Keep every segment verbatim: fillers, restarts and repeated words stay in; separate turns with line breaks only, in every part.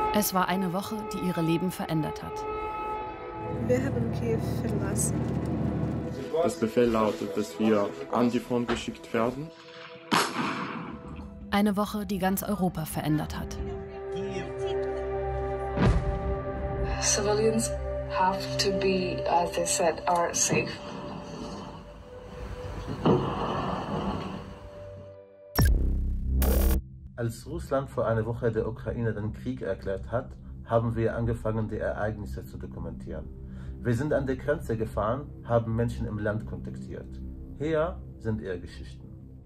Es war eine Woche, die ihre Leben verändert hat.
Wir haben Kiew verlassen.
Das Befehl lautet, dass wir an die Front geschickt werden.
Eine Woche, die ganz Europa verändert hat.
Civilians have to be, as they said, are safe.
Als Russland vor einer Woche der Ukraine den Krieg erklärt hat, haben wir angefangen, die Ereignisse zu dokumentieren. Wir sind an der Grenze gefahren, haben Menschen im Land kontaktiert. Hier sind ihre Geschichten.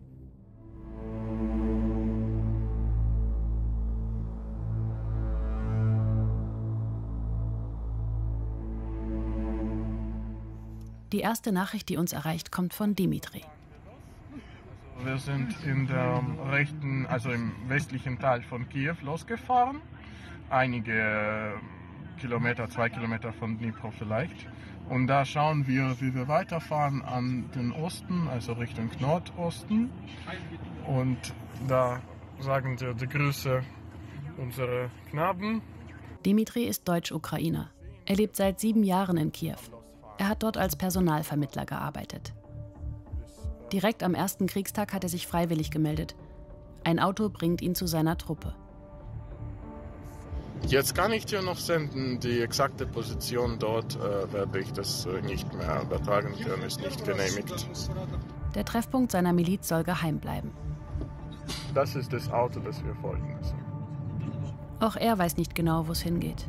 Die erste Nachricht, die uns erreicht, kommt von Dimitri.
Wir sind in der rechten, also im westlichen Teil von Kiew losgefahren. Einige Kilometer, zwei Kilometer von Dnipro vielleicht. Und da schauen wir, wie wir weiterfahren an den Osten, also Richtung Nordosten. Und da sagen wir die Grüße unserer Knaben.
Dimitri ist Deutsch-Ukrainer. Er lebt seit sieben Jahren in Kiew. Er hat dort als Personalvermittler gearbeitet. Direkt am ersten Kriegstag hat er sich freiwillig gemeldet. Ein Auto bringt ihn zu seiner Truppe.
Jetzt kann ich dir noch senden, die exakte Position dort äh, werde ich das äh, nicht mehr übertragen können, ist nicht genehmigt.
Der Treffpunkt seiner Miliz soll geheim bleiben.
Das ist das Auto, das wir folgen müssen.
Auch er weiß nicht genau, wo es hingeht.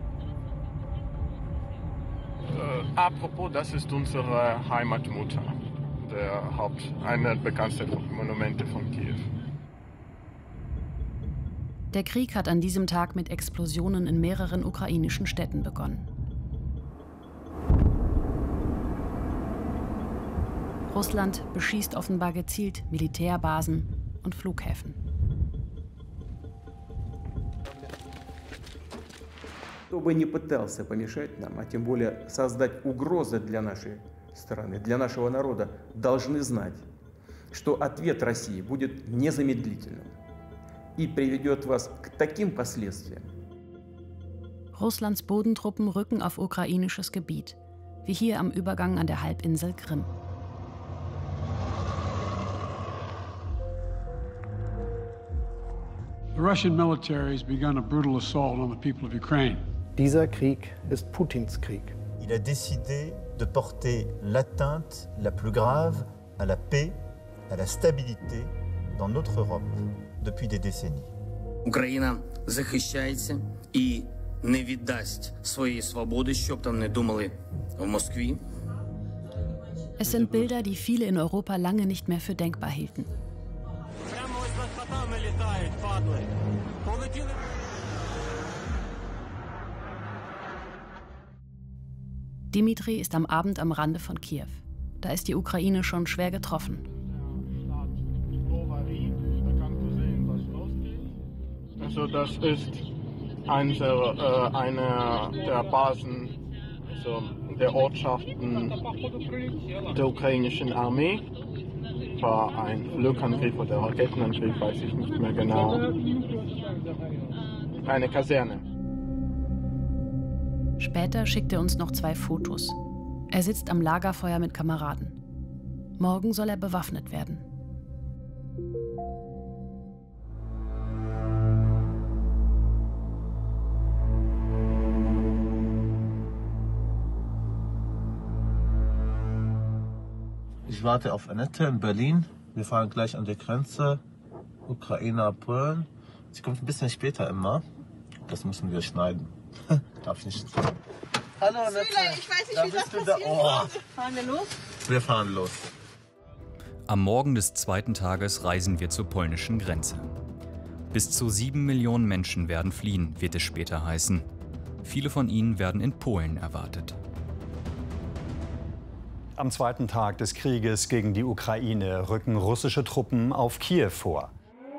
Äh, apropos, das ist unsere Heimatmutter, der Haupt, eine der bekanntesten Monumente von Kiew.
Der Krieg hat an diesem Tag mit Explosionen in mehreren ukrainischen Städten begonnen. Russland beschießt offenbar gezielt Militärbasen und Flughäfen.
Кто бы ни пытался помешать нам, а тем более создать угрозы для нашей страны, для нашего народа, должны знать, что ответ России будет незамедлительным и приведет вас к таким последствиям.
Russlands Bodentruppen rücken auf ukrainisches Gebiet, wie hier am Übergang an der Halbinsel Krim.
The Russian military has begun a brutal assault on the people of Ukraine.
Dieser Krieg ist Putins Krieg.
Il a décidé de porter l'atteinte la plus grave à la paix, à la stabilité dans notre Europe depuis des décennies.
Україна захищається і не віддасть своєї свободи, щоб там не думали в Москві.
Es sind Bilder, die viele in Europa lange nicht mehr für denkbar hielten. Dimitri ist am Abend am Rande von Kiew. Da ist die Ukraine schon schwer getroffen.
Also das ist eine, äh, eine der Basen, also der Ortschaften der ukrainischen Armee. War ein Flugangriff oder Raketenangriff, weiß ich nicht mehr genau. Eine Kaserne.
Später schickt er uns noch zwei Fotos. Er sitzt am Lagerfeuer mit Kameraden. Morgen soll er bewaffnet werden.
Ich warte auf Annette in Berlin. Wir fahren gleich an der Grenze. Ukraine, Polen. Sie kommt ein bisschen später immer. Das müssen wir schneiden. Darf ich nicht. Hallo Annette.
Ich weiß nicht,
da
wie
bist
das
du da. Oh.
Fahren wir los?
Wir fahren los.
Am Morgen des zweiten Tages reisen wir zur polnischen Grenze. Bis zu sieben Millionen Menschen werden fliehen, wird es später heißen. Viele von ihnen werden in Polen erwartet.
Am zweiten Tag des Krieges gegen die Ukraine rücken russische Truppen auf Kiew vor.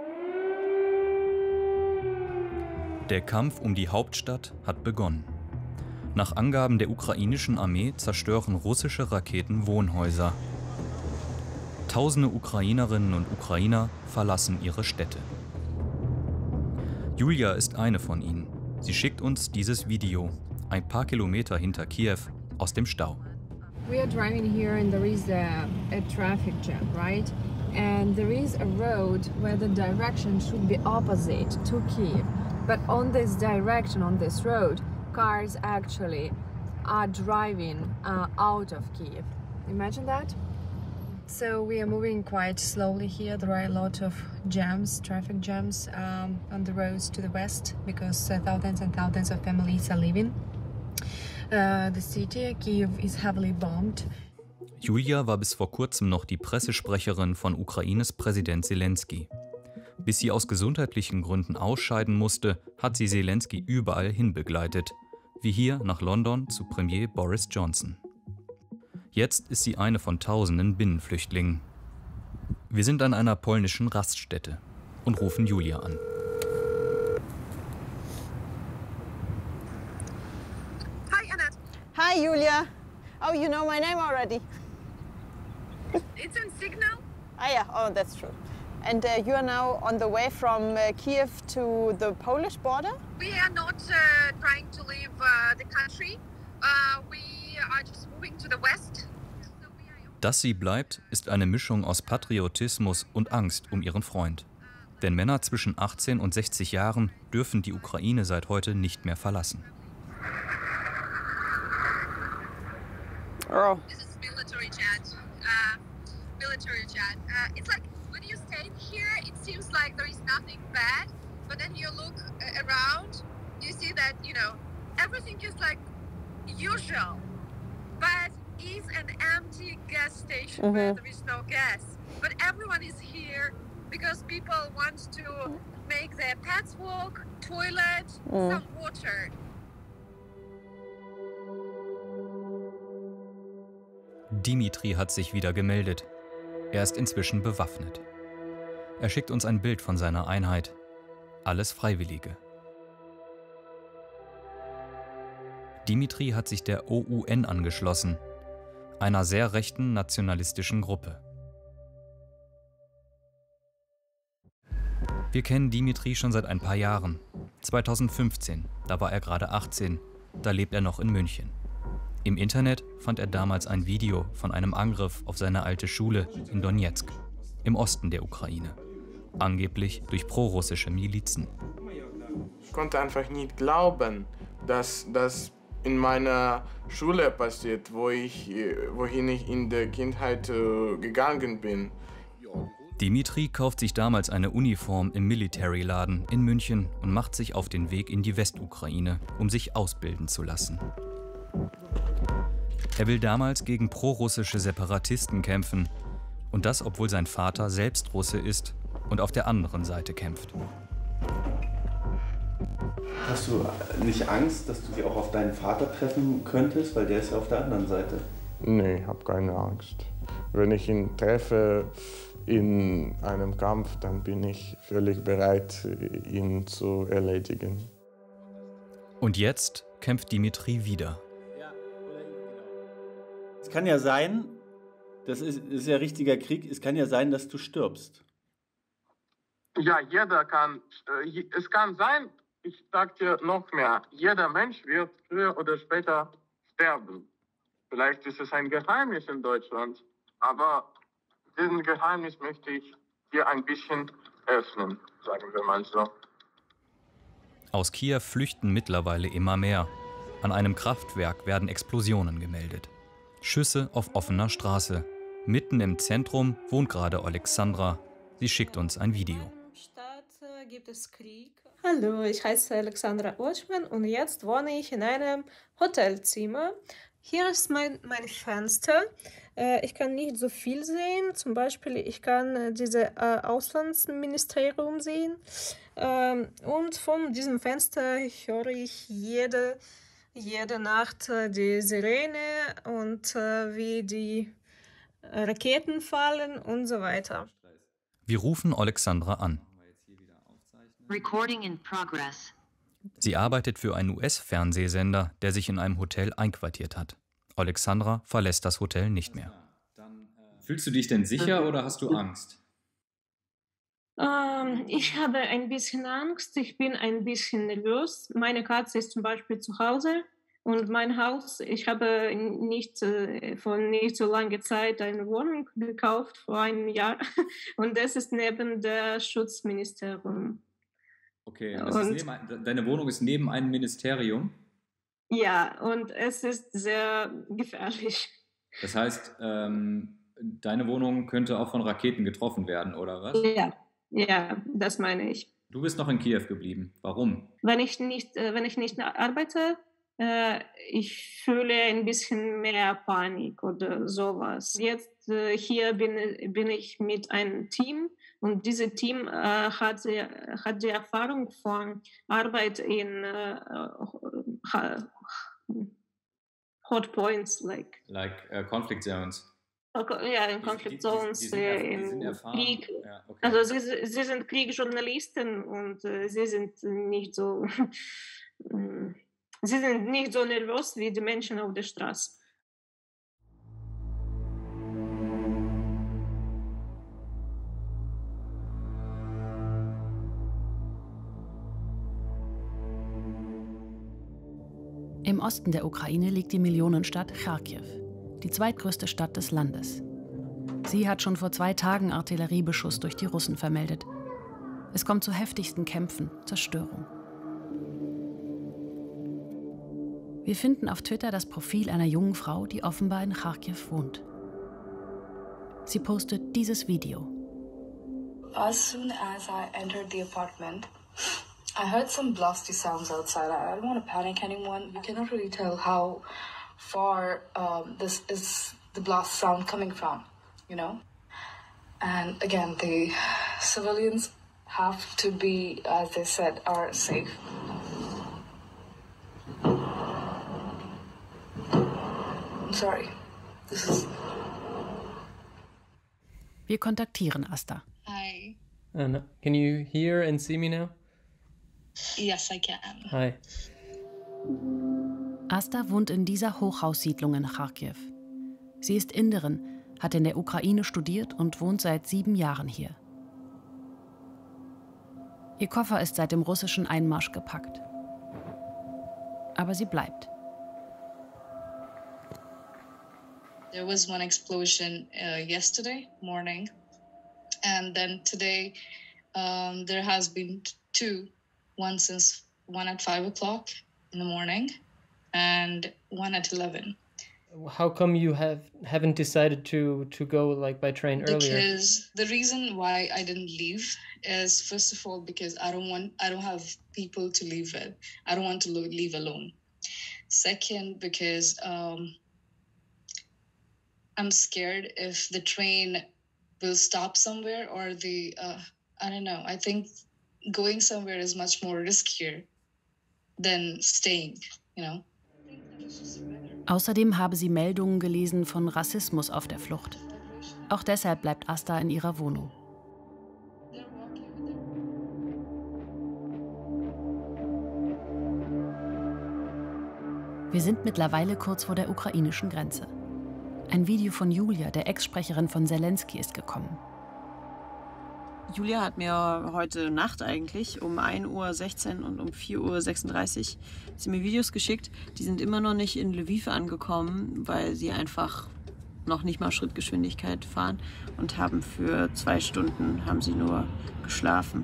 Der Kampf um die Hauptstadt hat begonnen. Nach Angaben der ukrainischen Armee zerstören russische Raketen Wohnhäuser. Tausende Ukrainerinnen und Ukrainer verlassen ihre Städte. Julia ist eine von ihnen. Sie schickt uns dieses Video, ein paar Kilometer hinter Kiew, aus dem Stau.
We are driving here and there is a, a traffic jam, right? And there is a road where the direction should be opposite to Kiev. But on this direction, on this road, cars actually are driving uh, out of Kiev. Imagine that? So we are moving quite slowly here. There are a lot of jams, traffic jams um, on the roads to the west because uh, thousands and thousands of families are leaving. Uh, the city, Kiev, is heavily bombed.
Julia war bis vor kurzem noch die Pressesprecherin von Ukraines Präsident Selenskyj. Bis sie aus gesundheitlichen Gründen ausscheiden musste, hat sie Selenskyj überall hin begleitet, wie hier nach London zu Premier Boris Johnson. Jetzt ist sie eine von tausenden Binnenflüchtlingen. Wir sind an einer polnischen Raststätte und rufen Julia an.
Hi, Annette.
Hi, Julia. Oh, you know my name already.
It's in Signal.
Ah, yeah. Oh, that's true. And uh, you are now on the way from uh, Kiev to the Polish border?
We are not uh, trying to leave uh, the country. Uh, we are just moving to the west.
Dass sie bleibt, ist eine Mischung aus Patriotismus und Angst um ihren Freund. Denn Männer zwischen achtzehn und sechzig Jahren dürfen die Ukraine seit heute nicht mehr verlassen.
Oh.
This is military jet. Uh, military jet. Uh, it's like when you stay here, it seems like there is nothing bad, but then you look around, you see that, you know, everything is like usual, but it's an empty gas station mm-hmm. where there is no gas. But everyone is here because people want to make their pets walk, toilet, mm. some water.
Dimitri hat sich wieder gemeldet. Er ist inzwischen bewaffnet. Er schickt uns ein Bild von seiner Einheit. Alles Freiwillige. Dimitri hat sich der O U N angeschlossen, einer sehr rechten nationalistischen Gruppe. Wir kennen Dimitri schon seit ein paar Jahren. zweitausendfünfzehn, da war er gerade achtzehn, da lebt er noch in München. Im Internet fand er damals ein Video von einem Angriff auf seine alte Schule in Donezk, im Osten der Ukraine, angeblich durch prorussische Milizen.
Ich konnte einfach nicht glauben, dass das in meiner Schule passiert, wo ich, wohin ich in der Kindheit äh, gegangen bin.
Dimitri kauft sich damals eine Uniform im Military-Laden in München und macht sich auf den Weg in die Westukraine, um sich ausbilden zu lassen. Er will damals gegen prorussische Separatisten kämpfen. Und das, obwohl sein Vater selbst Russe ist und auf der anderen Seite kämpft.
Hast du nicht Angst, dass du dich auch auf deinen Vater treffen könntest, weil der ist ja auf der anderen Seite?
Nee, ich habe keine Angst. Wenn ich ihn treffe in einem Kampf, dann bin ich völlig bereit, ihn zu erledigen.
Und jetzt kämpft Dimitri wieder.
Es kann ja sein, das ist, ist ja richtiger Krieg, es kann ja sein, dass du stirbst.
Ja, jeder kann, äh, es kann sein, ich sag dir noch mehr, jeder Mensch wird früher oder später sterben. Vielleicht ist es ein Geheimnis in Deutschland, aber diesen Geheimnis möchte ich dir ein bisschen öffnen, sagen wir mal so.
Aus Kiew flüchten mittlerweile immer mehr. An einem Kraftwerk werden Explosionen gemeldet. Schüsse auf offener Straße. Mitten im Zentrum wohnt gerade Alexandra. Sie schickt uns ein Video.
Gibt es Krieg. Hallo, ich heiße Alexandra Otschmann und jetzt wohne ich in einem Hotelzimmer. Hier ist mein, mein Fenster. Äh, ich kann nicht so viel sehen. Zum Beispiel, ich kann äh, dieses äh, Auslandsministerium sehen. Ähm, und von diesem Fenster höre ich jede, jede Nacht äh, die Sirene und äh, wie die Raketen fallen und so weiter.
Wir rufen Alexandra an.
Recording in progress.
Sie arbeitet für einen U S-Fernsehsender, der sich in einem Hotel einquartiert hat. Alexandra verlässt das Hotel nicht mehr.
Fühlst du dich denn sicher oder hast du Angst?
Ähm, ich habe ein bisschen Angst, ich bin ein bisschen nervös. Meine Katze ist zum Beispiel zu Hause und mein Haus, ich habe nicht, äh, vor nicht so langer Zeit eine Wohnung gekauft, vor einem Jahr. Und das ist neben dem Schutzministerium.
Okay, und das ist neben ein, deine Wohnung ist neben einem Ministerium?
Ja, und es ist sehr gefährlich.
Das heißt, ähm, deine Wohnung könnte auch von Raketen getroffen werden, oder was?
Ja, ja, das meine ich.
Du bist noch in Kiew geblieben. Warum?
Wenn ich nicht, äh, wenn ich nicht arbeite, äh, ich fühle ein bisschen mehr Panik oder sowas. Jetzt äh, hier bin, bin ich mit einem Team und dieses Team äh, hat, die, hat die Erfahrung von Arbeit in äh, Hot Points, like
like uh, conflict zones.
Ja, in Conflict Zones,
die, die, die sind,
in Krieg.
Ja, okay.
Also sie, sie sind Kriegsjournalisten und äh, sie sind nicht so sie sind nicht so nervös wie die Menschen auf der Straße.
Im Osten der Ukraine liegt die Millionenstadt Charkiw, die zweitgrößte Stadt des Landes. Sie hat schon vor zwei Tagen Artilleriebeschuss durch die Russen vermeldet. Es kommt zu heftigsten Kämpfen, Zerstörung. Wir finden auf Twitter das Profil einer jungen Frau, die offenbar in Charkiw wohnt. Sie postet dieses Video.
As soon as I entered the apartment, I heard some blasty sounds outside. I don't want to panic anyone. You cannot really tell how far um, this is the blast sound coming from, you know? And again, the civilians have to be, as they said, are safe. I'm sorry. This is...
Wir kontaktieren Asta.
Hi.
And can you hear and see me now?
Yes, I can.
Hi.
Asta wohnt in dieser Hochhaussiedlung in Charkiw. Sie ist Inderin, hat in der Ukraine studiert und wohnt seit sieben Jahren hier. Ihr Koffer ist seit dem russischen Einmarsch gepackt. Aber sie bleibt.
There was one explosion uh, yesterday morning, and then today um, there has been two. One since one at five o'clock in the morning, and one at eleven.
How come you have haven't decided to to go like by train earlier?
Because the reason why I didn't leave is, first of all, because I don't want I don't have people to leave with. I don't want to leave alone. Second, because um, I'm scared if the train will stop somewhere or the uh, I don't know. I think going somewhere is much more riskier than staying, you know.
Außerdem habe sie Meldungen gelesen von Rassismus auf der Flucht. Auch deshalb bleibt Asta in ihrer Wohnung. Wir sind mittlerweile kurz vor der ukrainischen Grenze. Ein Video von Julia, der Ex-Sprecherin von Zelensky, ist gekommen.
Julia hat mir heute Nacht eigentlich um ein Uhr sechzehn und um vier Uhr sechsunddreißig sie mir Videos geschickt. Die sind immer noch nicht in Lviv angekommen, weil sie einfach noch nicht mal Schrittgeschwindigkeit fahren und haben für zwei Stunden haben sie nur geschlafen.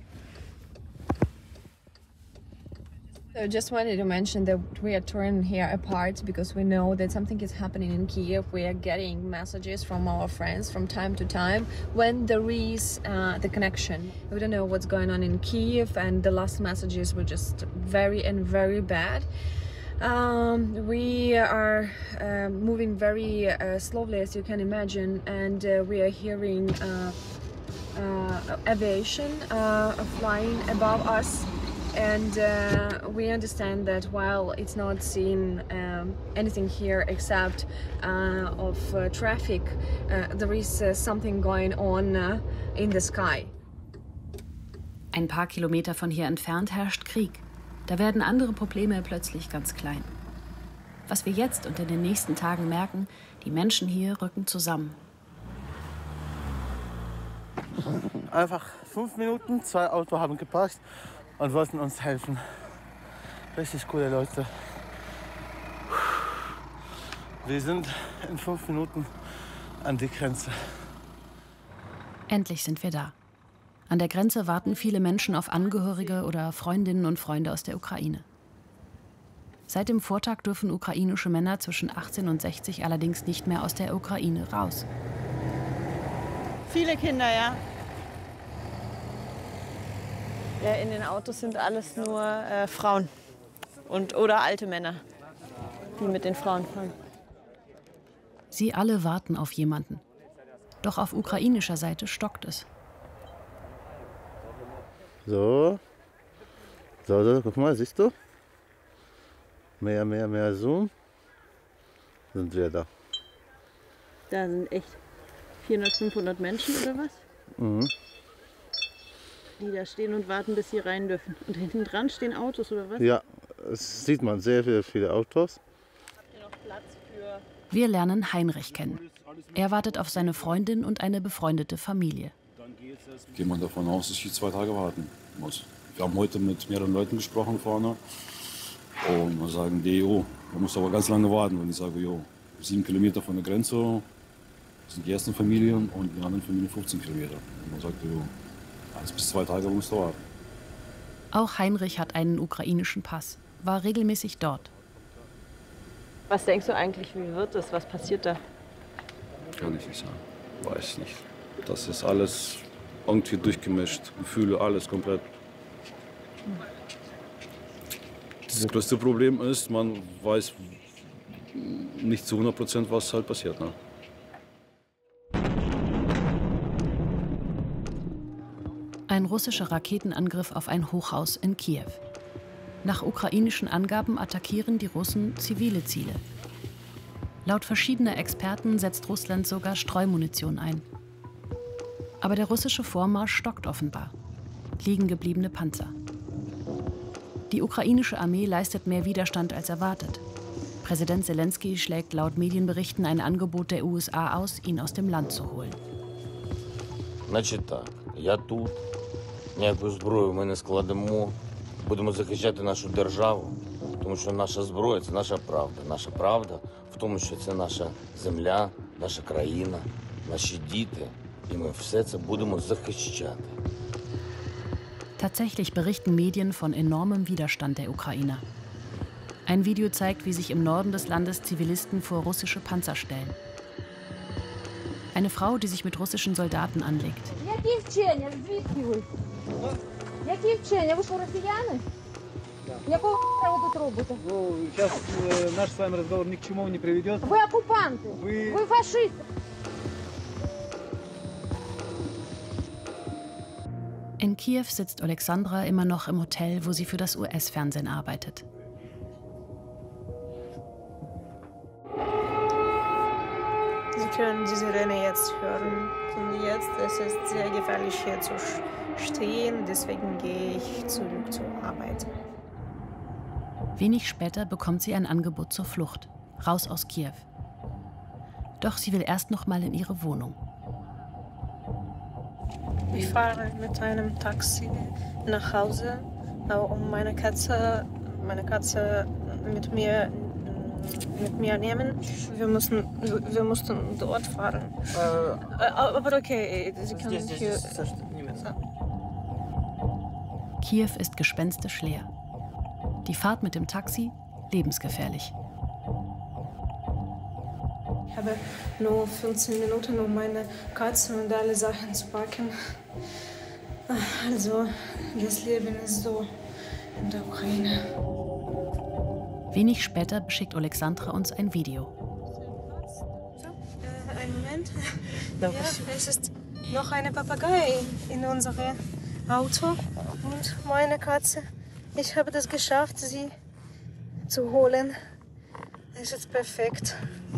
I just wanted to mention that we are torn here apart because we know that something is happening in Kiev. We are getting messages from our friends from time to time when there is uh, the connection. We don't know what's going on in Kiev, and the last messages were just very and very bad. Um, we are uh, moving very uh, slowly, as you can imagine, and uh, we are hearing uh, uh, aviation uh, flying above us. And uh, we understand that while it's not seen um, anything here except uh, of uh, traffic, uh, there is uh, something going on uh, in the sky.
Ein paar Kilometer von hier entfernt herrscht Krieg. Da werden andere Probleme plötzlich ganz klein. Was wir jetzt und in den nächsten Tagen merken, die Menschen hier rücken zusammen.
Einfach fünf Minuten, zwei Autos haben geparkt und wollten uns helfen. Richtig coole Leute. Wir sind in fünf Minuten an die Grenze.
Endlich sind wir da. An der Grenze warten viele Menschen auf Angehörige oder Freundinnen und Freunde aus der Ukraine. Seit dem Vortag dürfen ukrainische Männer zwischen achtzehn und sechzig allerdings nicht mehr aus der Ukraine raus.
Viele Kinder, ja. Ja, in den Autos sind alles nur äh, Frauen und, oder alte Männer, die mit den Frauen fahren.
Sie alle warten auf jemanden. Doch auf ukrainischer Seite stockt es.
So. So, so, guck mal, siehst du? Mehr, mehr, mehr Zoom. Sind wir da.
Da sind echt vierhundert, fünfhundert Menschen oder was?
Mhm.
Die da stehen und warten, bis sie rein dürfen. Und hinten dran stehen Autos oder was?
Ja, das sieht man, sehr viele, viele Autos.
Wir lernen Heinrich kennen. Er wartet auf seine Freundin und eine befreundete Familie.
Geht man davon aus, dass ich zwei Tage warten muss. Wir haben heute mit mehreren Leuten gesprochen vorne. Und wir sagen, die, jo, man muss aber ganz lange warten. Und ich sage, jo, sieben Kilometer von der Grenze sind die ersten Familien und die anderen Familien fünfzehn Kilometer. Und man sagt, jo, eins bis zwei Tage musst du warten.
Auch Heinrich hat einen ukrainischen Pass, war regelmäßig dort.
Was denkst du eigentlich, wie wird es? Was passiert da?
Kann ich nicht sagen. Weiß ich nicht. Das ist alles irgendwie durchgemischt. Gefühle, alles komplett. Das größte Problem ist, man weiß nicht zu hundert Prozent, was halt passiert. Ne?
Ein russischer Raketenangriff auf ein Hochhaus in Kiew. Nach ukrainischen Angaben attackieren die Russen zivile Ziele. Laut verschiedener Experten setzt Russland sogar Streumunition ein. Aber der russische Vormarsch stockt offenbar. Liegen gebliebene Panzer. Die ukrainische Armee leistet mehr Widerstand als erwartet. Präsident Zelensky schlägt laut Medienberichten ein Angebot der U S A aus, ihn aus dem Land zu holen.
Значить так, я тут, ніяку зброю ми не складемо, будемо захищати нашу державу, тому що наша зброя – це наша правда. Наша правда в тому, що це наша земля, наша країна, наші діти, і ми все це будемо захищати.
Tatsächlich berichten Medien von enormem Widerstand der Ukrainer. Ein Video zeigt, wie sich im Norden des Landes Zivilisten vor russische Panzer stellen. Eine Frau, die sich mit russischen Soldaten anlegt. In Kiew sitzt Alexandra immer noch im Hotel, wo sie für das U S-Fernsehen arbeitet.
Sie können die Sirene jetzt hören. Und jetzt ist es sehr gefährlich, hier zu stehen. Deswegen gehe ich zurück zur Arbeit.
Wenig später bekommt sie ein Angebot zur Flucht, raus aus Kiew. Doch sie will erst noch mal in ihre Wohnung.
Ich fahre mit einem Taxi nach Hause, um meine Katze, meine Katze mit mir, mit mir nehmen. Wir mussten, wir mussten dort fahren. Äh, aber okay, Sie können hier.
Kiew ist gespenstisch leer. Die Fahrt mit dem Taxi lebensgefährlich.
Ich habe nur fünfzehn Minuten, um meine Katze und alle Sachen zu packen. Also, das Leben ist so in der Ukraine.
Wenig später beschickt Alexandra uns ein Video.
So, äh, einen Moment. Ja, es ist noch eine Papagei in unserem Auto und meine Katze. Ich habe das geschafft, sie zu holen. Es ist perfekt.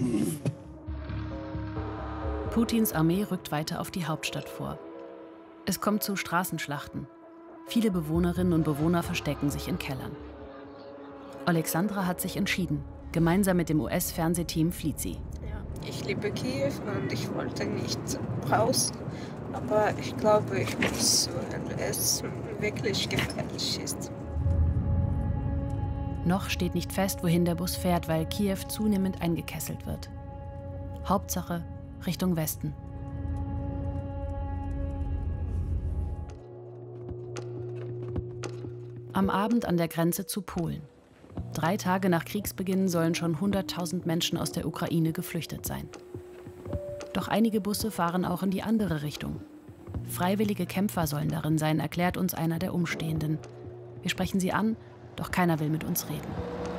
Putins Armee rückt weiter auf die Hauptstadt vor. Es kommt zu Straßenschlachten. Viele Bewohnerinnen und Bewohner verstecken sich in Kellern. Alexandra hat sich entschieden. Gemeinsam mit dem U S-Fernsehteam flieht sie.
Ja, ich liebe Kiew und ich wollte nicht raus.
Aber ich glaube, ich muss, weil es wirklich gefährlich ist.
Noch steht nicht fest, wohin der Bus fährt, weil Kiew zunehmend eingekesselt wird. Hauptsache Richtung Westen. Am Abend an der Grenze zu Polen. Drei Tage nach Kriegsbeginn sollen schon hunderttausend Menschen aus der Ukraine geflüchtet sein. Doch einige Busse fahren auch in die andere Richtung. Freiwillige Kämpfer sollen darin sein, erklärt uns einer der Umstehenden. Wir sprechen sie an, doch keiner will mit uns reden.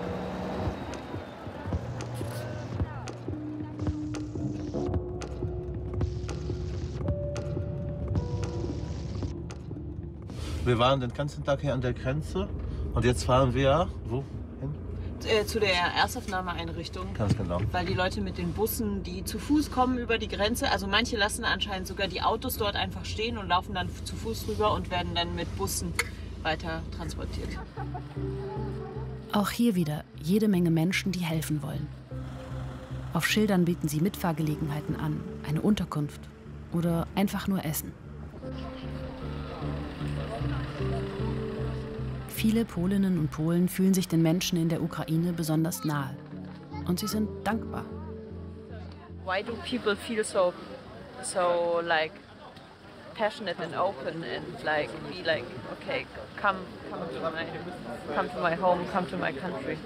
Wir waren den ganzen Tag hier an der Grenze und jetzt fahren wir wo hin?
Äh, zu der Erstaufnahmeeinrichtung.
Ganz genau.
Weil die Leute mit den Bussen, die zu Fuß kommen über die Grenze, also manche lassen anscheinend sogar die Autos dort einfach stehen und laufen dann zu Fuß rüber und werden dann mit Bussen weiter transportiert.
Auch hier wieder jede Menge Menschen, die helfen wollen. Auf Schildern bieten sie Mitfahrgelegenheiten an, eine Unterkunft oder einfach nur Essen. Viele Polinnen und Polen fühlen sich den Menschen in der Ukraine besonders nahe. Und sie sind dankbar.
Why do people feel so, so like passionate and open and like be like, okay, come, come to my, come to my home, come to my country?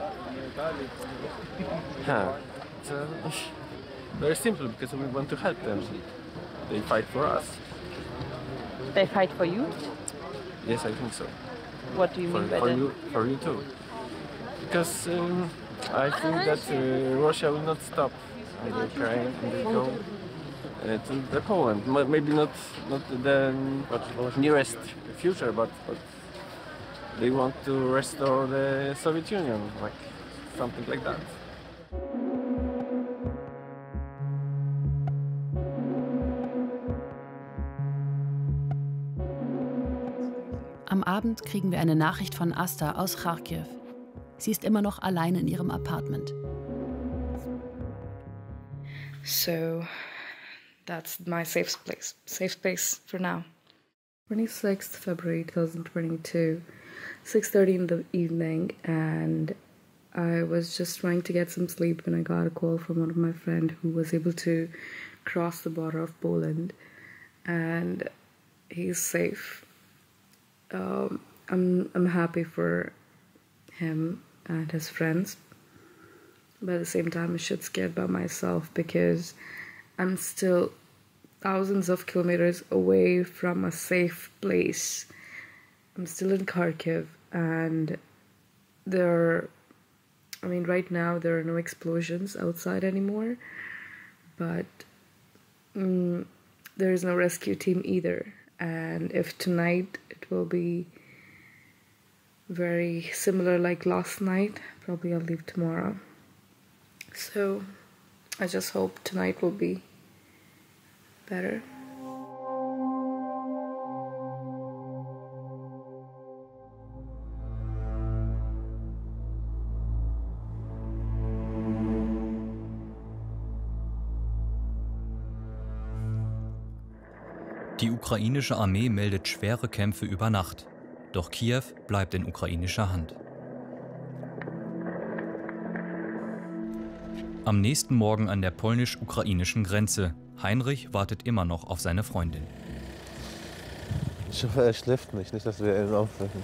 Yeah, it's uh, very simple because we want to help them. They fight for us.
They fight for you?
Yes, I think so.
What do you mean
for,
by
for
that?
You, for you too. Because um, I think that uh, Russia will not stop in the Ukraine and they go uh, to the Poland. Maybe not not the nearest future, but, but they want to restore the Soviet Union, like something like that.
Am Abend kriegen wir eine Nachricht von Asta aus Charkiw. Sie ist immer noch allein in ihrem Apartment.
So, that's my safe place. Safe space for now. twenty-sixth February twenty twenty-two, six thirty in the evening, and I was just trying to get some sleep when I got a call from one of my friends who was able to cross the border of Poland, and he's safe. Um, I'm I'm happy for him and his friends, but at the same time, I should scared by myself because I'm still thousands of kilometers away from a safe place. I'm still in Kharkiv, and there are, I mean, right now there are no explosions outside anymore, but mm, there is no rescue team either. And if tonight it will be very similar like last night, probably I'll leave tomorrow. So I just hope tonight will be better.
Die ukrainische Armee meldet schwere Kämpfe über Nacht. Doch Kiew bleibt in ukrainischer Hand. Am nächsten Morgen an der polnisch-ukrainischen Grenze. Heinrich wartet immer noch auf seine Freundin.
Ich hoffe, er schläft nicht, nicht, dass wir ihn aufwecken.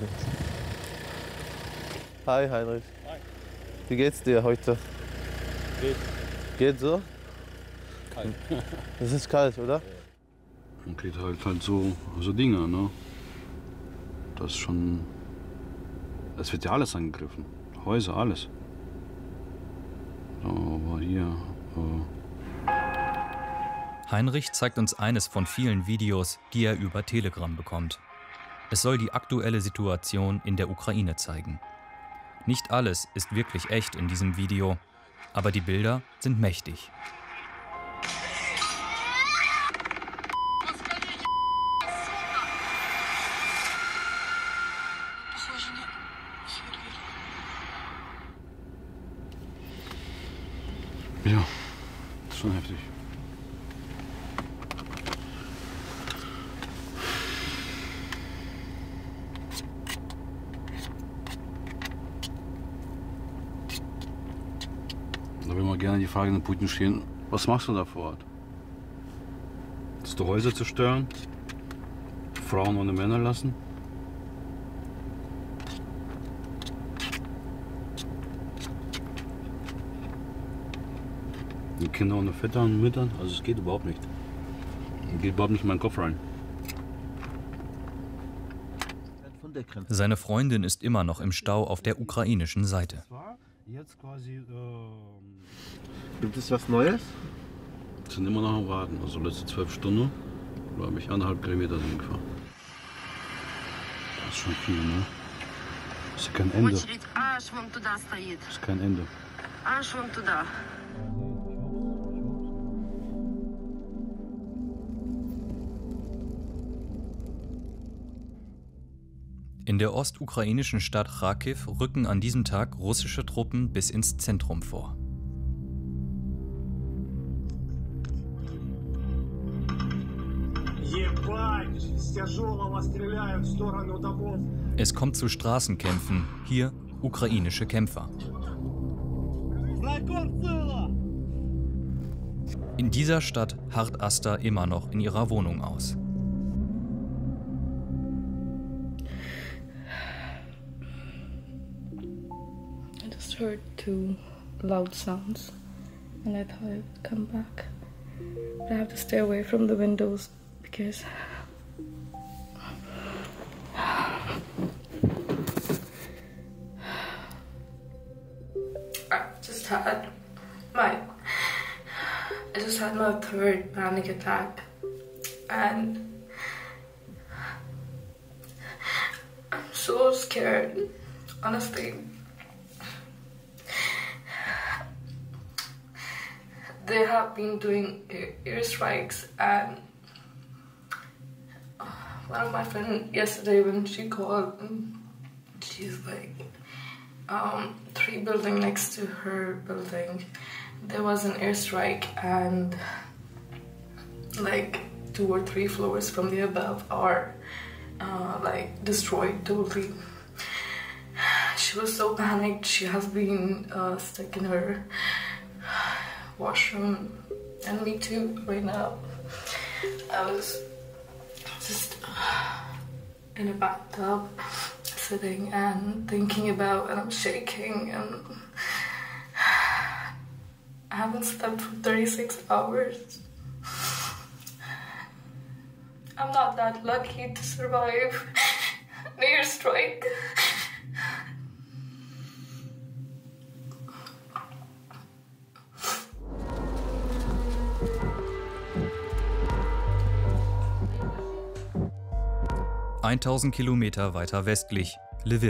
Hi Heinrich. Hi. Wie geht's dir heute?
Geht.
Geht so?
Kalt.
Es ist kalt, oder?
Man kriegt halt, halt so, so Dinge, ne? Das ist schon. Es wird ja alles angegriffen. Häuser, alles. So, aber hier. Äh
Heinrich zeigt uns eines von vielen Videos, die er über Telegram bekommt. Es soll die aktuelle Situation in der Ukraine zeigen. Nicht alles ist wirklich echt in diesem Video, aber die Bilder sind mächtig.
Ja, das ist schon heftig. habe immer gerne die Frage an Putin stehen, was machst du da vor Ort? Dass du Häuser zerstören? Frauen ohne Männer lassen? Die Kinder ohne Väter und Müttern? Also es geht überhaupt nicht. Es geht überhaupt nicht in meinen Kopf rein.
Seine Freundin ist immer noch im Stau auf der ukrainischen Seite.
Jetzt quasi, ähm,
Gibt es was Neues?
sind immer noch am Warten. Also letzte zwölf Stunden, glaube ich, anderthalb Kilometer sind gefahren. Das ist schon viel, ne? Das ist kein Ende. Das ist kein Ende.
In der ostukrainischen Stadt Charkiw rücken an diesem Tag russische Truppen bis ins Zentrum vor. Es kommt zu Straßenkämpfen, hier ukrainische Kämpfer. In dieser Stadt harrt Asta immer noch in ihrer Wohnung aus.
I just heard two loud sounds and I thought I'd come back. But I have to stay away from the windows because I just had my I just had my third panic attack and I'm so scared, honestly. They have been doing airstrikes and one of my friends yesterday when she called, she's like, um, three buildings next to her building, there was an airstrike and like two or three floors from the above are uh, like destroyed totally. She was so panicked, she has been uh, stuck in her washroom, and me too right now. I was just in a bathtub sitting and thinking about, and I'm shaking, and I haven't slept for thirty-six hours. I'm not that lucky to survive an airstrike.
tausend Kilometer weiter westlich, Lviv.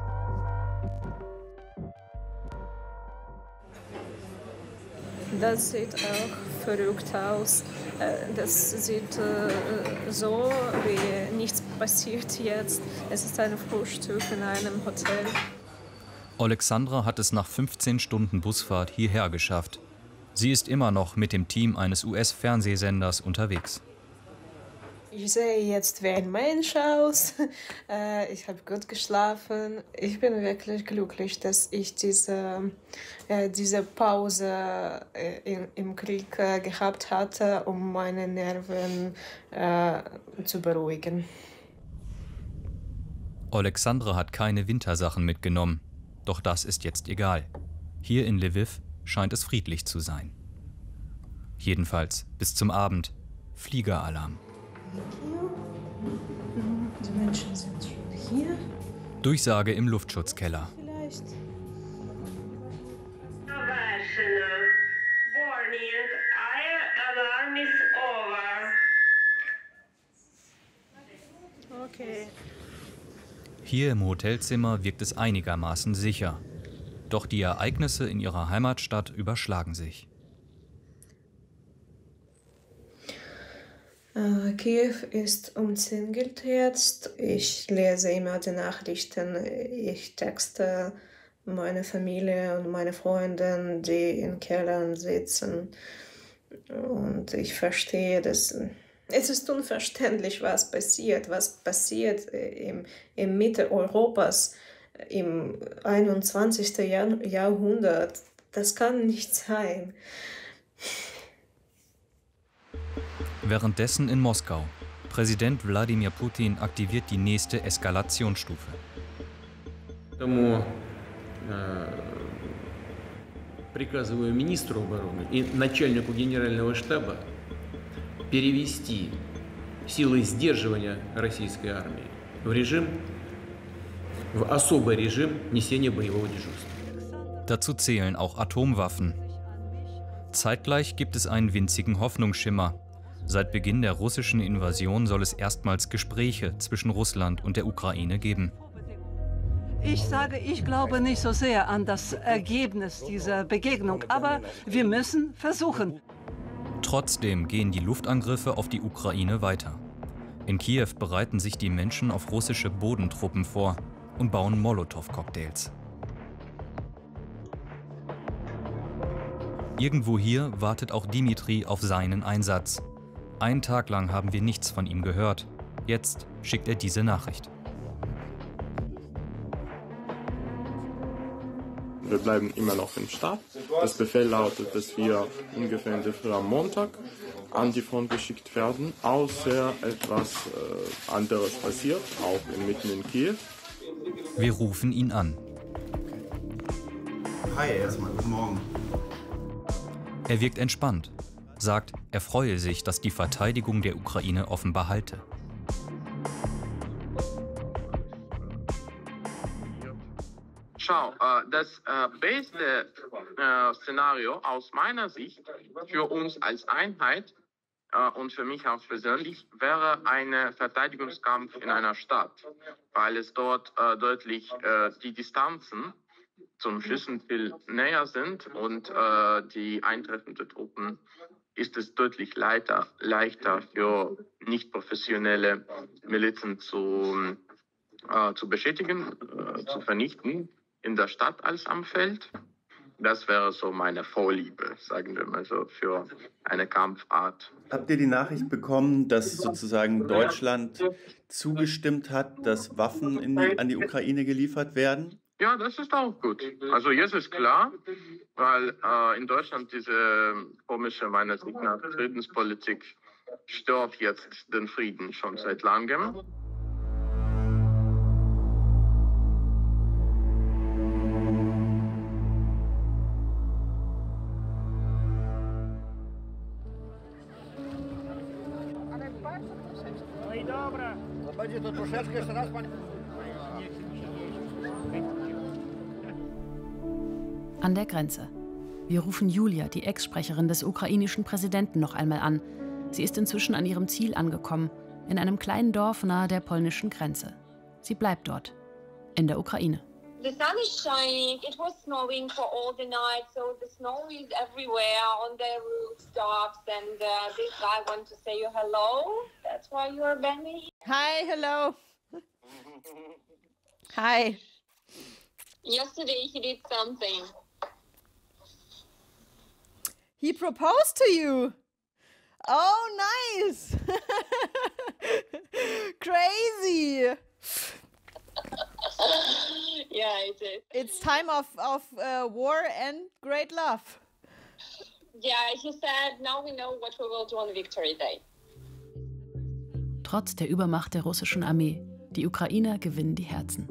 Das sieht auch verrückt aus. Das sieht so, wie nichts passiert jetzt. Es ist ein Frühstück in einem Hotel.
Alexandra hat es nach fünfzehn Stunden Busfahrt hierher geschafft. Sie ist immer noch mit dem Team eines U S-Fernsehsenders unterwegs.
Ich sehe jetzt wie ein Mensch aus. Ich habe gut geschlafen. Ich bin wirklich glücklich, dass ich diese, diese Pause im Krieg gehabt hatte, um meine Nerven zu beruhigen.
Alexandra hat keine Wintersachen mitgenommen. Doch das ist jetzt egal. Hier in Lviv scheint es friedlich zu sein. Jedenfalls bis zum Abend. Fliegeralarm.
Die Menschen sind schon hier.
Durchsage im Luftschutzkeller.
Vielleicht. Okay.
Hier im Hotelzimmer wirkt es einigermaßen sicher. Doch die Ereignisse in ihrer Heimatstadt überschlagen sich.
Kiew ist umzingelt jetzt. Ich lese immer die Nachrichten. Ich texte meine Familie und meine Freunde, die in Kellern sitzen. Und ich verstehe das. Es ist unverständlich, was passiert. Was passiert im, im Mitte Europas im einundzwanzigsten Jahrhundert.
Das kann nicht sein.
Währenddessen in Moskau. Präsident Wladimir Putin aktiviert die nächste Eskalationsstufe.
Поэтому приказываю министру обороны и начальнику генерального штаба перевести силы сдерживания российской армии в режим, в особый режим несения боевого дежурства.
Dazu zählen auch Atomwaffen. Zeitgleich gibt es einen winzigen Hoffnungsschimmer. Seit Beginn der russischen Invasion soll es erstmals Gespräche zwischen Russland und der Ukraine geben.
Ich sage, ich glaube nicht so sehr an das Ergebnis dieser Begegnung, aber wir müssen versuchen.
Trotzdem gehen die Luftangriffe auf die Ukraine weiter. In Kiew bereiten sich die Menschen auf russische Bodentruppen vor und bauen Molotow-Cocktails. Irgendwo hier wartet auch Dimitri auf seinen Einsatz. Einen Tag lang haben wir nichts von ihm gehört. Jetzt schickt er diese Nachricht.
Wir bleiben immer noch im Stab. Das Befehl lautet, dass wir ungefähr in der Früh am Montag an die Front geschickt werden, außer etwas äh, anderes passiert, auch mitten in Kiew.
Wir rufen ihn an.
Hi, erstmal, guten Morgen.
Er wirkt entspannt, sagt, er freue sich, dass die Verteidigung der Ukraine offenbar halte.
Schau, das beste Szenario aus meiner Sicht für uns als Einheit und für mich auch persönlich wäre ein Verteidigungskampf in einer Stadt, weil es dort deutlich die Distanzen zum Schützenziel näher sind und äh, die eintreffenden Truppen ist es deutlich leichter, leichter für nicht professionelle Milizen zu, äh, zu beschädigen, äh, zu vernichten in der Stadt als am Feld. Das wäre so meine Vorliebe, sagen wir mal so, für eine Kampfart.
Habt ihr die Nachricht bekommen, dass sozusagen Deutschland zugestimmt hat, dass Waffen in die, an die Ukraine geliefert werden?
Ja, das ist auch gut. Also jetzt ist klar, weil äh, in Deutschland diese komische, meiner Sicht nach, Friedenspolitik stört jetzt den Frieden schon seit langem.
An der Grenze. Wir rufen Julia, die Ex-Sprecherin des ukrainischen Präsidenten, noch einmal an. Sie ist inzwischen an ihrem Ziel angekommen, in einem kleinen Dorf nahe der polnischen Grenze. Sie bleibt dort, in der Ukraine.
The sun is shining. It was snowing for all the night, so the snow is everywhere on the rooftops. And uh, this guy wants to say you hello. That's why you are bending.
Hi, hello. Hi.
Yesterday he did something.
He proposed to you. Oh, nice. Crazy.
Yeah, it is.
It's time of, of uh, war and great love.
Yeah, he said, now we know what we will do on Victory Day.
Trotz der Übermacht der russischen Armee, die Ukrainer gewinnen die Herzen.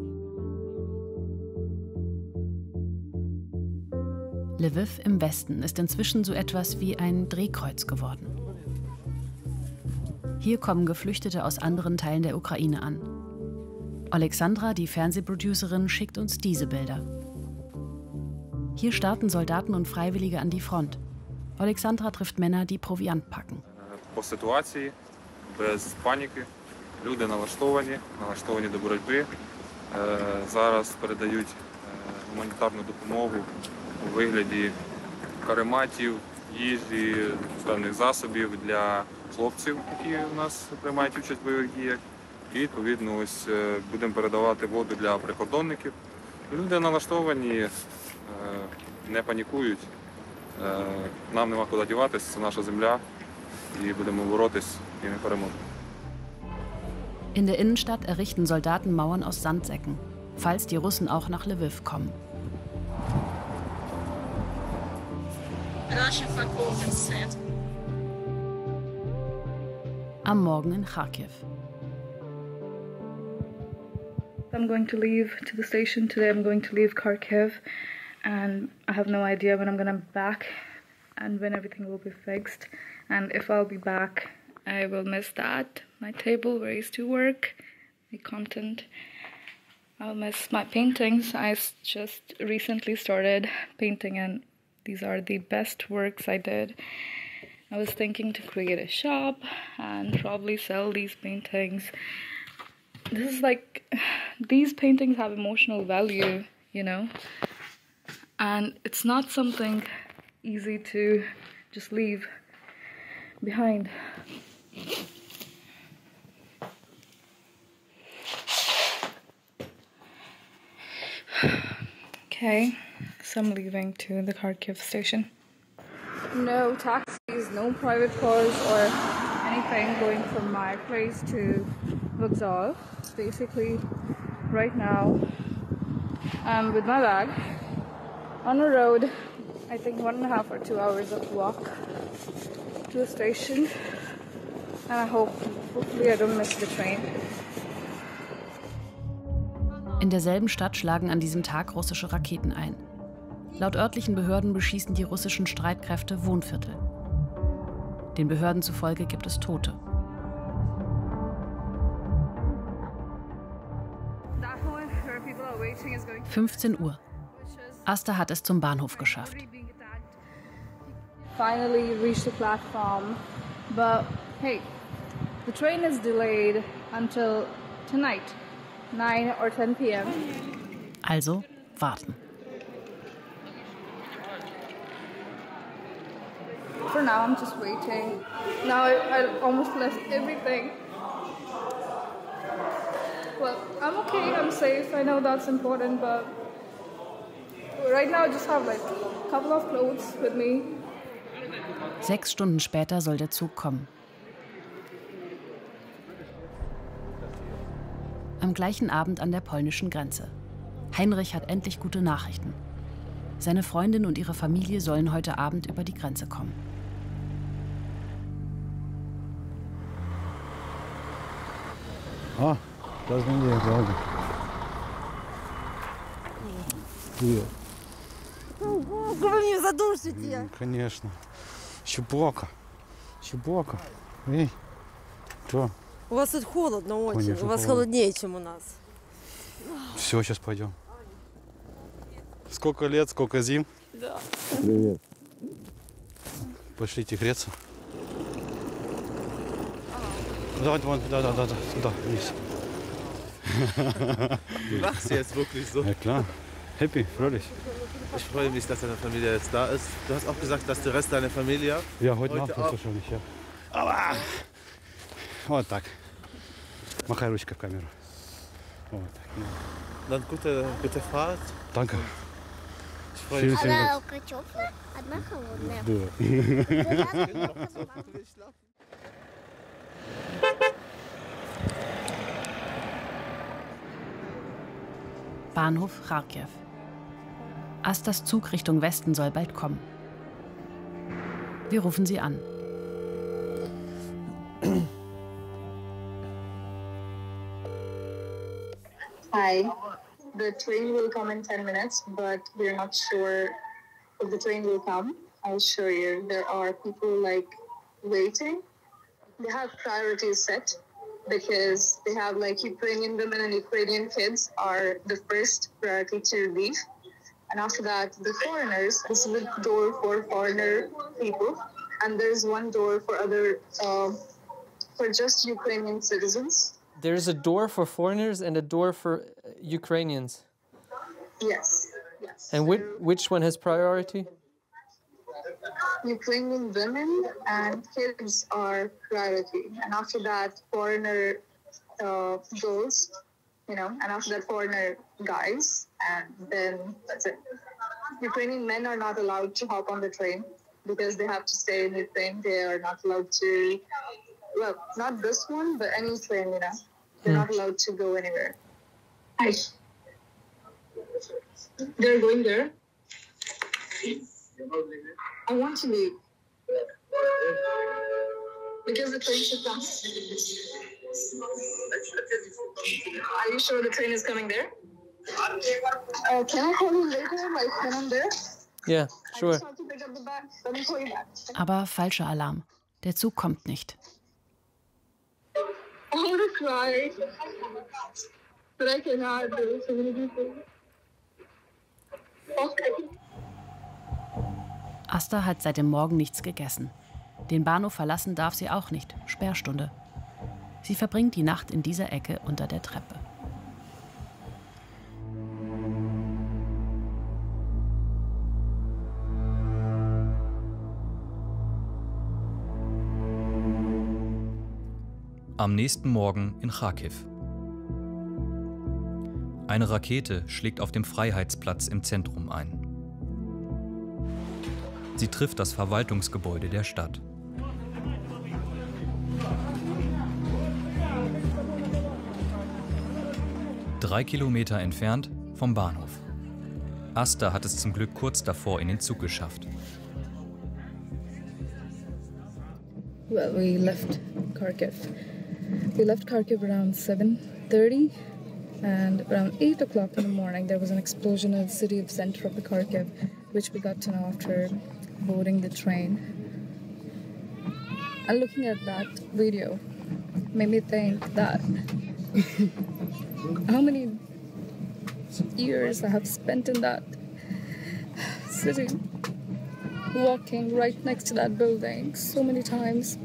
Lviv im Westen ist inzwischen so etwas wie ein Drehkreuz geworden. Hier kommen Geflüchtete aus anderen Teilen der Ukraine an. Alexandra, die Fernsehproducerin, schickt uns diese Bilder. Hier starten Soldaten und Freiwillige an die Front. Alexandra trifft Männer, die Proviant packen.
По ситуації, без паніки, люди налаштовані, налаштовані до боротьби. Зараз передають гуманітарну допомогу у вигляді карематів, їжі, певних засобів для хлопців, які у нас приймають участь в бойових діях. І, відповідно, ось будемо передавати воду для прикордонників. Люди налаштовані, не панікують. Нам нема куди діватися, це наша земля. І будемо боротись і не переможемо.
In der Innenstadt errichten Soldaten Mauern aus Sandsäcken, falls die Russen auch nach Lviv kommen. Am Morgen in Kharkiv.
I'm going to leave to the station today. I'm going to leave Kharkiv, and I have no idea when I'm going to be back and when everything will be fixed. And if I'll be back, I will miss that, my table where I used to work, the content. I'll miss my paintings. I just recently started painting, and these are the best works I did. I was thinking to create a shop and probably sell these paintings. This is like, these paintings have emotional value, you know, and it's not something easy to just leave behind. Okay, so I'm leaving to the Kharkiv station. No taxis, no private cars or anything going from my place to Vokzal. Basically, right now, I'm with my bag on a road. I think one and a half or two hours of walk to the station, and I hope, hopefully, I don't miss the train.
In derselben Stadt schlagen an diesem Tag russische Raketen ein. Laut örtlichen Behörden beschießen die russischen Streitkräfte Wohnviertel. Den Behörden zufolge gibt es Tote. fünfzehn Uhr. Asta hat es zum Bahnhof geschafft.
Finally reached the platform, but hey, the train is delayed until tonight, nine or ten p m
Also warten.
For now, I'm just waiting. Now I, I almost left everything. Well, I'm okay, I'm safe, I know that's important, but right now I just have like a couple of clothes with me.
Sechs Stunden später soll der Zug kommen. Am gleichen Abend an der polnischen Grenze. Heinrich hat endlich gute Nachrichten. Seine Freundin und ihre Familie sollen heute Abend über die Grenze kommen.
А, каждый день, правда. Привет.
Вы меня задушите.
Конечно. Щепока. Щепока. Эй, что?
У вас тут холодно очень.
Конечно,
у вас
холодно.
холоднее, чем у нас.
Все, сейчас пойдем. Сколько лет, сколько зим?
Да.
Привет. Пошлите греться. Давай, давай, да, да, да, да, сюда, вниз.
Du lachst jetzt wirklich so.
Ja klar. Happy, fröhlich.
Ich freue mich, dass deine Familie jetzt da ist. Du hast auch gesagt, dass der Rest deiner Familie
Ja, heute, heute Nacht
auch.
wahrscheinlich, ja. Aber вот так. Махай ручкой в камеру. Вот так.
Dann gute, gute Fahrt.
Danke.
Ich freue mich.
Одна теплая, одна холодная.
Да.
Bahnhof Kharkiv. Astas Zug Richtung Westen soll bald kommen. Wir rufen sie an.
Hi. The train will come in ten minutes, but we're not sure if the train will come. I'll show you. There are people like waiting. They have priorities set because they have like Ukrainian women and Ukrainian kids are the first priority to leave. And after that, the foreigners, this is the door for foreigner people. And there's one door for other, uh, for just Ukrainian citizens.
There's a door for foreigners and a door for Ukrainians.
Yes, yes.
And which, which one has priority?
Ukrainian women and kids are priority. And after that, foreigner uh, girls, you know, and after that, foreigner guys. And then that's it. Ukrainian men are not allowed to hop on the train because they have to stay in the train. They are not allowed to, well, not this one, but any train, you know. They're
Hmm.
not allowed to go anywhere. Hi. They're going there.
I want to leave. Because the train should come. Are you sure the train is coming there? Uh, can I call you later, like when I'm there?
Yeah, sure.
I just want to pick up the bag. Let me call you back.
Aber falscher Alarm. Der Zug kommt nicht.
I want to cry. But I cannot do so many people. Okay.
Asta hat seit dem Morgen nichts gegessen. Den Bahnhof verlassen darf sie auch nicht. Sperrstunde. Sie verbringt die Nacht in dieser Ecke unter der Treppe.
Am nächsten Morgen in Charkiw. Eine Rakete schlägt auf dem Freiheitsplatz im Zentrum ein. Sie trifft das Verwaltungsgebäude der Stadt. Drei Kilometer entfernt vom Bahnhof. Asta hat es zum Glück kurz davor in den Zug geschafft.
Well, we left Kharkiv. We left Kharkiv around seven thirty, and around eight o'clock in the morning there was an explosion in the city of center of the Kharkiv, which we got to know after boarding the train. And looking at that video made me think that how many years I have spent in that city, walking right next to that building so many times.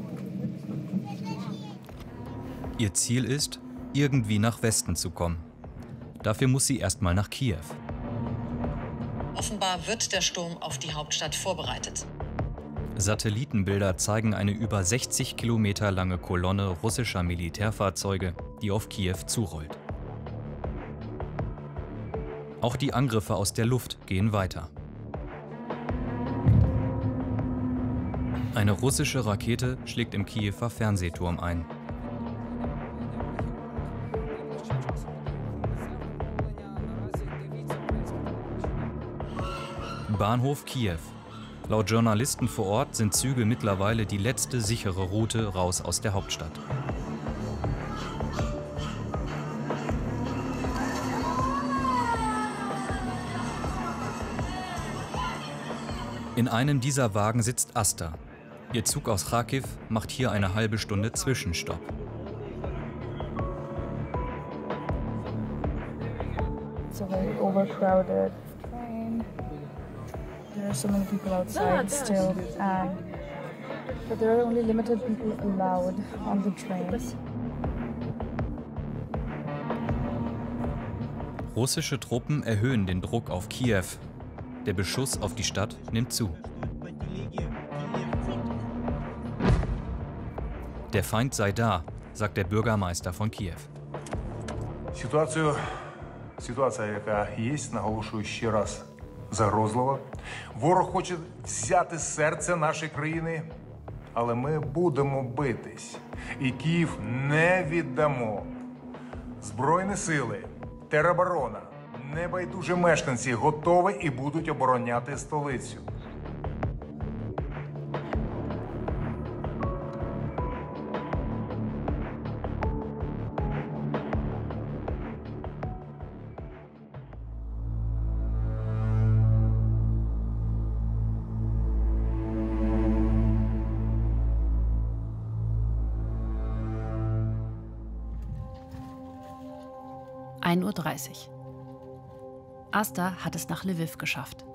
Ihr Ziel ist, irgendwie nach Westen zu kommen. Dafür muss sie erstmal nach Kiew.
Offenbar wird der Sturm auf die Hauptstadt vorbereitet.
Satellitenbilder zeigen eine über sechzig Kilometer lange Kolonne russischer Militärfahrzeuge, die auf Kiew zurollt. Auch die Angriffe aus der Luft gehen weiter. Eine russische Rakete schlägt im Kiewer Fernsehturm ein. Bahnhof Kiew. Laut Journalisten vor Ort sind Züge mittlerweile die letzte sichere Route raus aus der Hauptstadt. In einem dieser Wagen sitzt Asta. Ihr Zug aus Charkiw macht hier eine halbe Stunde Zwischenstopp.
It's a very overcrowded train. There are so many people outside still, um, but there are only limited people allowed on the train.
Russische Truppen erhöhen den Druck auf Kiew. Der Beschuss auf die Stadt nimmt zu. Der Feind sei da, sagt der Bürgermeister von Kiew.
Ситуацію, ситуація, яка є, наголошую ще раз, загрозлива. Ворог хоче взяти серце нашої країни, але ми будемо битись. І Київ не віддамо. Збройні сили, тероборона, небайдужі мешканці готові і будуть обороняти столицю.
ein Uhr dreißig. Asta hat es nach Lviv geschafft.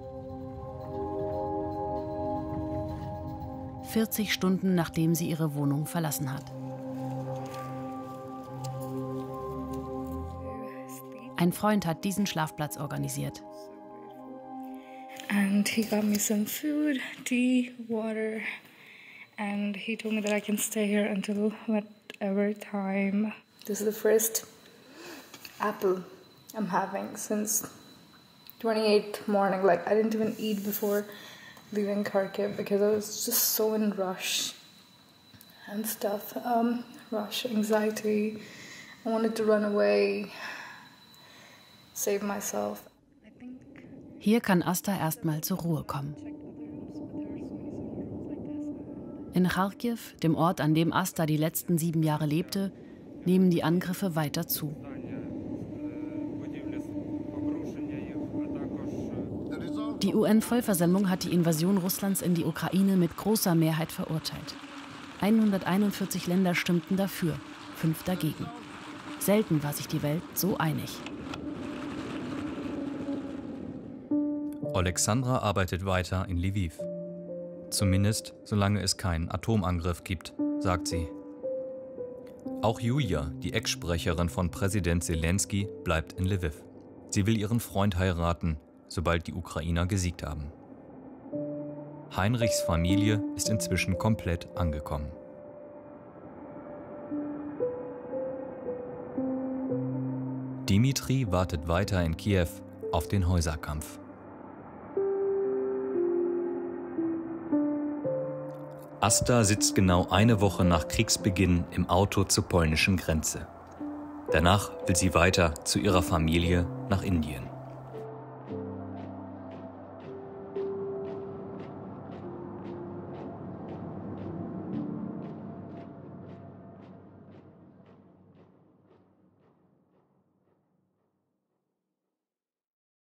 vierzig Stunden, nachdem sie ihre Wohnung verlassen hat. Ein Freund hat diesen Schlafplatz organisiert.
And he got me some food, tea, water, and he told me that I can stay here until whatever time. This is the first apple I'm having since twenty-eighth morning. Like, I didn't even eat before leaving Kharkiv because I was just so in rush and stuff. Um, rush, anxiety. I wanted to run away, save myself.
Hier kann Asta erstmal zur Ruhe kommen. In Charkiw, dem Ort, an dem Asta die letzten sieben Jahre lebte, nehmen die Angriffe weiter zu. Die U N-Vollversammlung hat die Invasion Russlands in die Ukraine mit großer Mehrheit verurteilt. hunderteinundvierzig Länder stimmten dafür, fünf dagegen. Selten war sich die Welt so einig.
Oleksandra arbeitet weiter in Lviv. Zumindest solange es keinen Atomangriff gibt, sagt sie. Auch Julia, die Ex-Sprecherin von Präsident Zelensky, bleibt in Lviv. Sie will ihren Freund heiraten, sobald die Ukrainer gesiegt haben. Heinrichs Familie ist inzwischen komplett angekommen. Dimitri wartet weiter in Kiew auf den Häuserkampf. Asta sitzt genau eine Woche nach Kriegsbeginn im Auto zur polnischen Grenze. Danach will sie weiter zu ihrer Familie nach Indien.